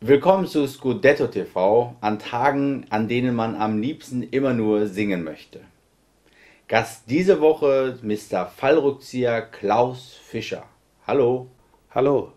Willkommen zu Scudetto TV, an Tagen, an denen man am liebsten immer nur singen möchte. Gast diese Woche Mr. Fallrückzieher Klaus Fischer. Hallo. Hallo.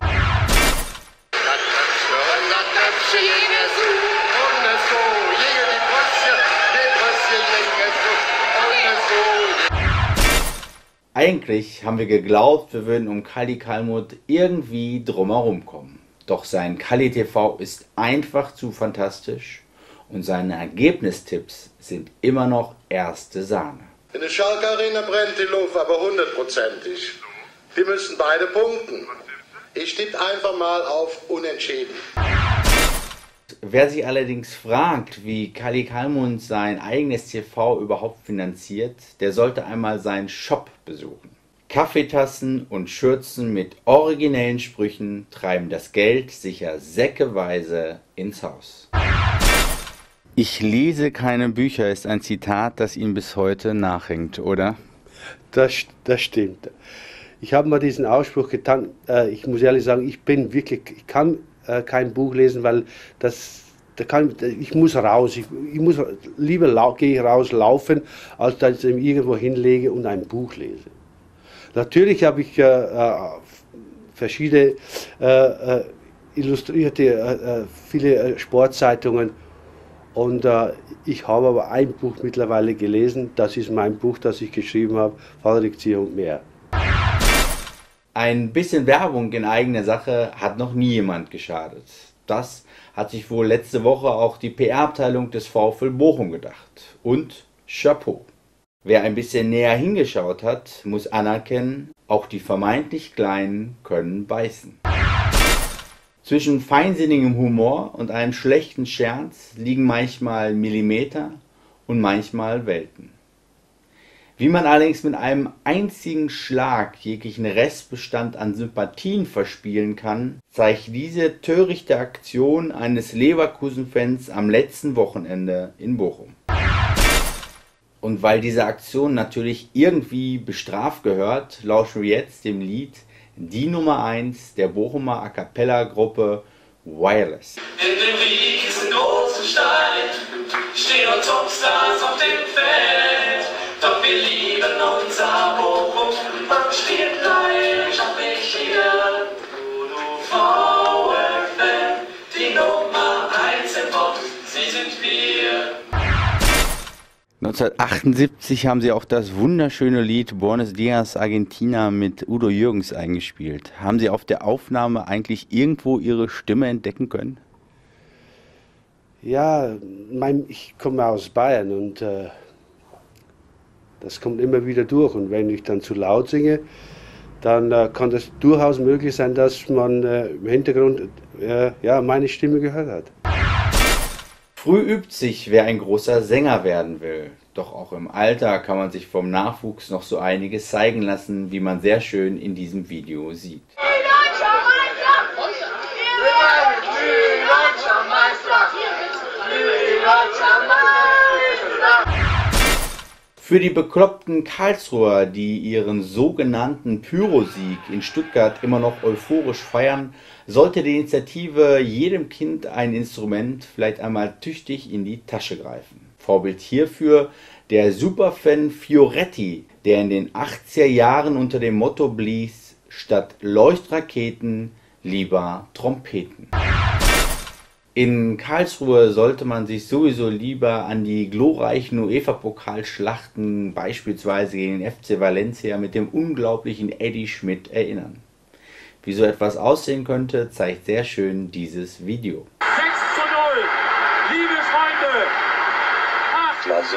Eigentlich haben wir geglaubt, wir würden um Kali Kalmuth irgendwie drumherum kommen. Doch sein Kali TV ist einfach zu fantastisch und seine Ergebnistipps sind immer noch erste Sahne. In der Schalke Arena brennt die Luft, aber 100%ig. Die müssen beide punkten. Ich tippe einfach mal auf Unentschieden. Wer sich allerdings fragt, wie Kali Kalmuth sein eigenes TV überhaupt finanziert, der sollte einmal seinen Shop besuchen. Kaffeetassen und Schürzen mit originellen Sprüchen treiben das Geld sicher säckeweise ins Haus. Ich lese keine Bücher ist ein Zitat, das ihm bis heute nachhängt, oder? Das stimmt. Ich habe mal diesen Ausspruch getan. Ich muss ehrlich sagen, ich kann kein Buch lesen, weil ich muss raus. Lieber gehe ich raus laufen, als dass ich irgendwo hinlege und ein Buch lese. Natürlich habe ich verschiedene illustrierte, viele Sportzeitungen und ich habe aber ein Buch mittlerweile gelesen. Das ist mein Buch, das ich geschrieben habe, Fallrückzieher und mehr. Ein bisschen Werbung in eigener Sache hat noch nie jemand geschadet. Das hat sich wohl letzte Woche auch die PR-Abteilung des VfL Bochum gedacht. Und Chapeau. Wer ein bisschen näher hingeschaut hat, muss anerkennen, auch die vermeintlich Kleinen können beißen. Zwischen feinsinnigem Humor und einem schlechten Scherz liegen manchmal Millimeter und manchmal Welten. Wie man allerdings mit einem einzigen Schlag jeglichen Restbestand an Sympathien verspielen kann, zeigt diese törichte Aktion eines Leverkusen-Fans am letzten Wochenende in Bochum. Und weil diese Aktion natürlich irgendwie bestraft gehört, lauschen wir jetzt dem Lied Die Nummer 1 der Bochumer A-Cappella-Gruppe Wireless. In dem riesengroßen Stein stehen nur Topstars auf dem Feld. Doch wir lieben unser Bochum, man spielt gleich ob ich hier. Du VfL, die Nummer 1 im Pop, sie sind wir. 1978 haben sie auch das wunderschöne Lied Buenos Dias Argentina mit Udo Jürgens eingespielt. Haben Sie auf der Aufnahme eigentlich irgendwo Ihre Stimme entdecken können? Ja, ich komme aus Bayern und das kommt immer wieder durch. Und wenn ich dann zu laut singe, dann kann das durchaus möglich sein, dass man im Hintergrund meine Stimme gehört hat. Früh übt sich, wer ein großer Sänger werden will. Doch auch im Alter kann man sich vom Nachwuchs noch so einiges zeigen lassen, wie man sehr schön in diesem Video sieht. Für die bekloppten Karlsruher, die ihren sogenannten Pyrosieg in Stuttgart immer noch euphorisch feiern, sollte die Initiative jedem Kind ein Instrument vielleicht einmal tüchtig in die Tasche greifen. Vorbild hierfür der Superfan Fioretti, der in den 80er Jahren unter dem Motto blies, statt Leuchtraketen lieber Trompeten. In Karlsruhe sollte man sich sowieso lieber an die glorreichen UEFA-Pokalschlachten, beispielsweise gegen den FC Valencia mit dem unglaublichen Eddie Schmidt, erinnern. Wie so etwas aussehen könnte, zeigt sehr schön dieses Video. 6:0, liebe Freunde! Ach, Klasse.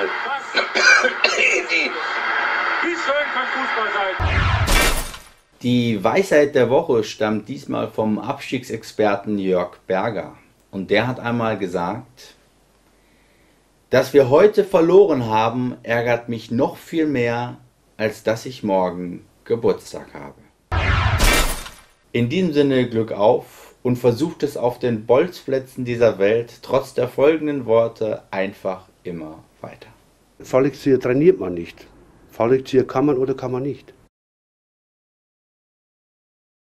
wie schön kann Fußball sein! Die Weisheit der Woche stammt diesmal vom Abstiegsexperten Jörg Berger. Und der hat einmal gesagt: Dass wir heute verloren haben, ärgert mich noch viel mehr, als dass ich morgen Geburtstag habe. In diesem Sinne Glück auf und versucht es auf den Bolzplätzen dieser Welt trotz der folgenden Worte einfach immer weiter. Fallrückzieher trainiert man nicht. Fallrückzieher kann man oder kann man nicht.